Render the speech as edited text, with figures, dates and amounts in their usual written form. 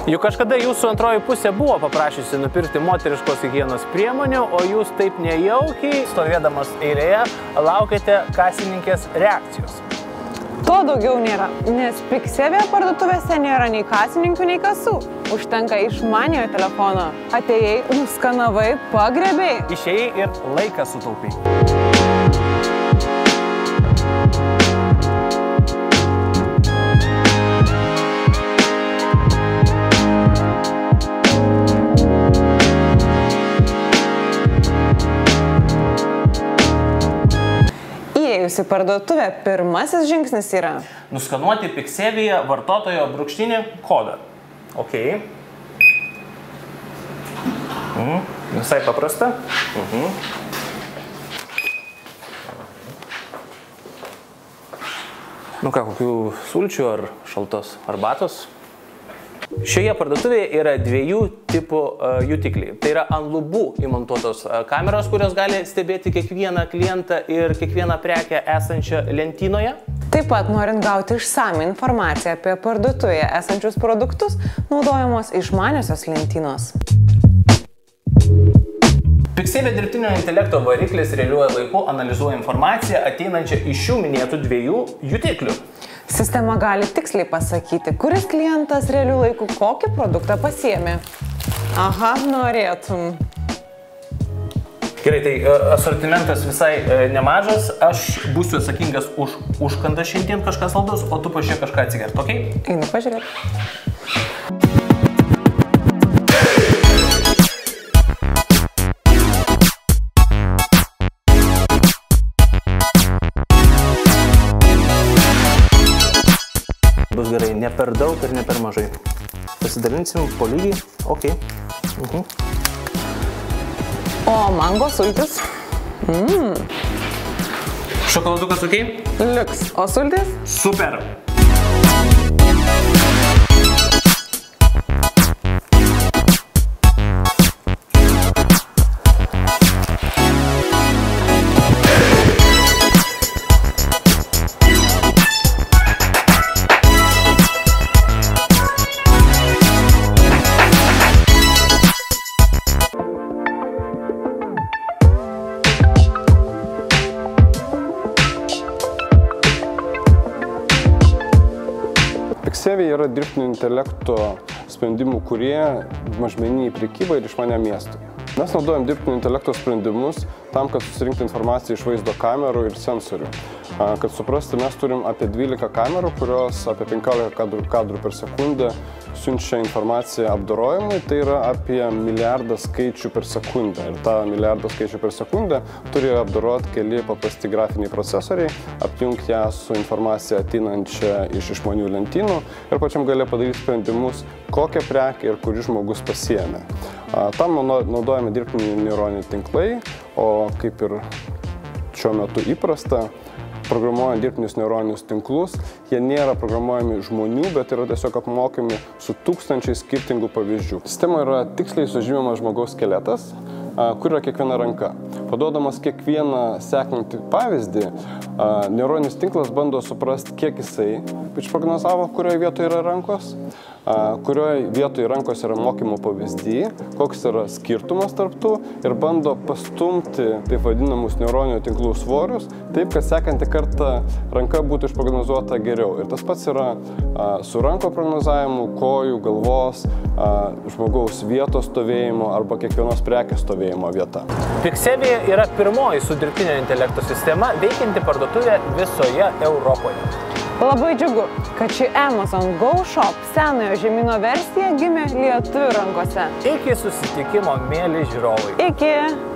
Juk kažkada jūsų antroji pusė buvo paprašysi nupirkti moteriškos higienos priemonių, o jūs taip nejaukiai, stovėdamas eilėje, laukiate kasininkės reakcijos. To daugiau nėra, nes Piksevėje parduotuvėse nėra nei kasininkų, nei kasų. Užtenka išmaniojo telefono. Atėjai, nuskanavai, pagrebėjai. Išėjai ir laiką sutaupai. Įėjus į parduotuvę, pirmasis žingsnis yra nuskanuoti Piksevėje vartotojo brūkštinį kodą. Ok. Visai paprasta. Nu ką, kokių sulčių ar šaltos arbatos? Šioje parduotuvėje yra dviejų tipų jutikliai. Tai yra ant lubų įmontuotos kameros, kurios gali stebėti kiekvieną klientą ir kiekvieną prekę esančią lentynoje. Taip pat, norint gauti išsamią informaciją apie parduotuvėje esančius produktus, naudojamos išmaniosios lentynos. Piksevė dirbtinio intelekto variklis realiuoju laiku analizuoja informaciją ateinančią iš šių minėtų dviejų jutiklių. Sistema gali tiksliai pasakyti, kuris klientas realiu laiku kokį produktą pasiėmė. Aha, norėtum. Gerai, tai asortimentas visai nemažas. Aš būsiu atsakingas už užkandą šiandien kažką saldus, o tu pažiūrėk kažką atsigert, okei? Einu pažiūrėti. Bus gerai, ne per daug ir ne per mažai. Pasidalinsim po lygiai. Ok. O mango sultis? Šokoladukas ok? Liuks. O sultis? Super. Piksevėje yra dirbtinio intelekto sprendimų kurie mažmeniniai prekybai ir išmaniam miestui. Mes naudojam dirbtinio intelekto sprendimus tam, kad susirinkti informaciją iš vaizdo kamerų ir sensorių. Kad suprasti, mes turim apie 12 kamerų, kurios apie 15 kadrų per sekundę siunčia informaciją apdorojimui, tai yra apie milijardą skaičių per sekundę. Ir tą milijardą skaičių per sekundę turi apdoroti keli paprasti grafiniai procesoriai, apjungti ją su informacija ateinančia iš išmanių lentynų ir pačiam gale padaryti sprendimus, kokią prekę ir kurį žmogus pasiėmė. Tam naudojame dirbtiniai neuroniniai tinklai, o kaip ir šiuo metu įprasta, programuojant dirbtinius neuroninius tinklus, jie nėra programuojami žmonių, bet yra tiesiog apmokami su tūkstančiais skirtingų pavyzdžių. Sistemoje yra tiksliai sužymimas žmogaus skeletas, kur yra kiekviena ranka. Paduodamas kiekvieną sekantį pavyzdį, neuroninis tinklas bando suprasti, kiek jisai išprognozavo, kurioje vietoje yra rankos, kurioje vietoje rankos yra mokymo pavyzdį, koks yra skirtumas tarp tų ir bando pastumti taip vadinamus neuroninių tinklų svorius, taip, kad sekantį kartą ranka būtų išprognozuota geriau. Ir tas pats yra su ranko prognozavimu, kojų, galvos, žmogaus vietos stovėjimo arba kiekvienos prekės stovėjimo vieta. Piksevėje yra pirmoji su dirbtinio intelekto sistema veikianti parduotuvė visoje Europoje. Labai džiugu, kad ši Amazon Go Shop senojo žemyno versija gimė lietuvių rankose. Iki susitikimo, mėly žiūrovai. Iki!